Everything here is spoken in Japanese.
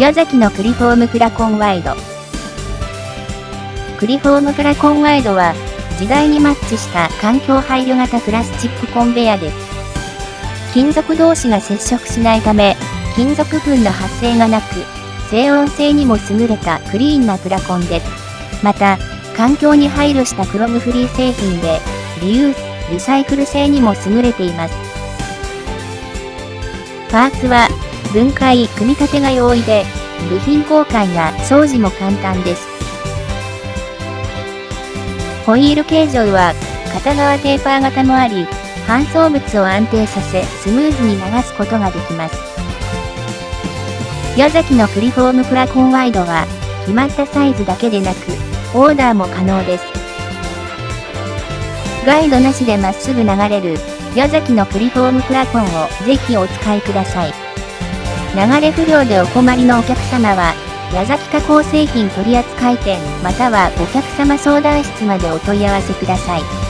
矢崎のクリフォームフラコンワイド。クリフォームフラコンワイドは、時代にマッチした環境配慮型プラスチックコンベヤです。金属同士が接触しないため、金属粉の発生がなく、静音性にも優れたクリーンなフラコンです。また、環境に配慮したクロムフリー製品で、リユース、リサイクル性にも優れています。パーツは、分解・組み立てが容易で、部品交換や掃除も簡単です。ホイール形状は、片側テーパー型もあり、搬送物を安定させ、スムーズに流すことができます。矢崎のクリフォームフラコンワイドは、決まったサイズだけでなく、オーダーも可能です。ガイドなしでまっすぐ流れる、矢崎のクリフォームフラコンをぜひお使いください。流れ不良でお困りのお客様は、矢崎加工製品取扱店またはお客様相談室までお問い合わせください。